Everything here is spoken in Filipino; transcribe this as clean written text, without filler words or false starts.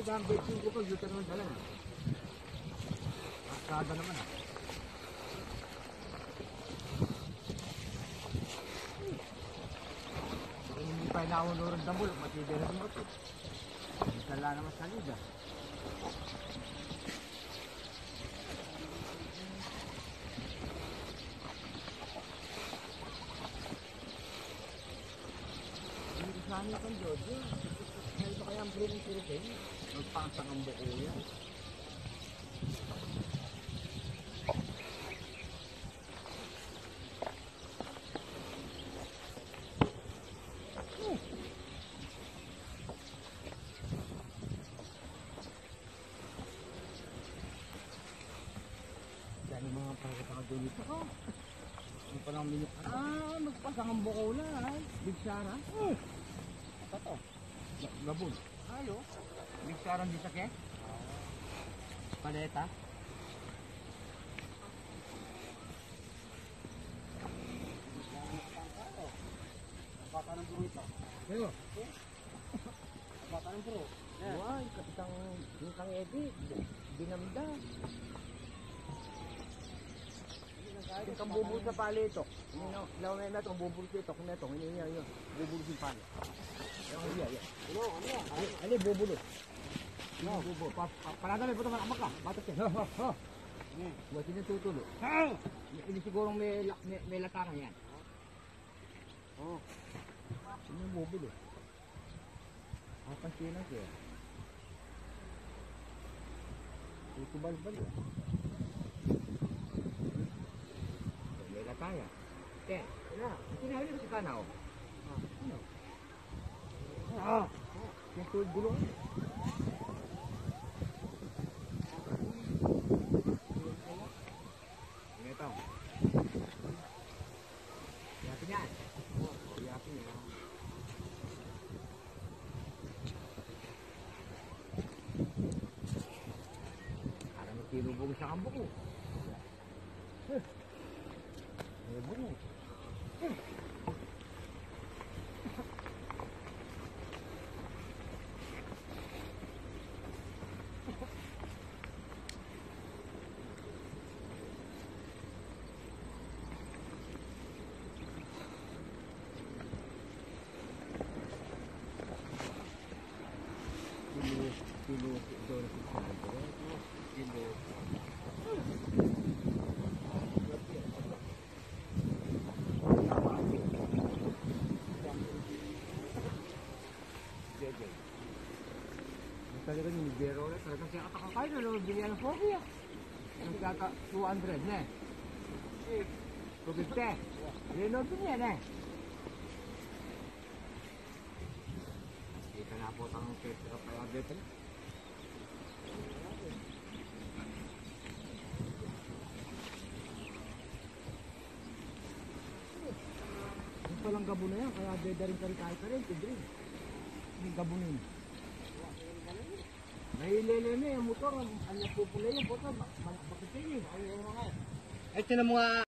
ang 25 ko, dito naman dala na. Asada naman ah. Hindi pa inaunurong dambol, matibira mo ito. Dala naman sa lida. Saan itong Jojo? Ito kaya ang breeding siritin? Magpangsang ang buko yan. Yan yung mga pagkakadulito ko. Ano pa lang minuk? Magpasang ang buko na ay. Big Sara. Ito. Gabon. Ayo. Big Sara di sakya. Paleta. Bata ng buro ito. Ayo. Bata ng buro. Why, kapitang Eddie. Dinamda. Itong bubul sa pali ito. Lawan na itong bubul sa ito. Kung na ito, hinihinga yun. Bubul sa pali. Ano bubulo? Bubulo. Parada may putang amak ka. Batas yan. Huwag sinututulo. Hindi sigurong may latangan yan. Ano yung bubulo? Papansinan siya. Tutubal-bal yan. May lataya. Ano? Sinabi ko si Kana o. Ano? Yung tulad gulong. Ito. Yapin yan. Yapin yan. Parang magkilubog sa kambo ko. May bungo. Talaga yung libero ulit. Talagang siya katakakay na naman binigyan ng 40 ah. Ang kata 200 na eh. 250. Linod din yan eh. Kita na po ang petra pa yung dito. Yung palang gabo na yan, kaya beda rin tayo pa rin. Yung gabo na yun. Nahilele na yung motor, ang pupula yung motor, bakit yun eh? Ito na mga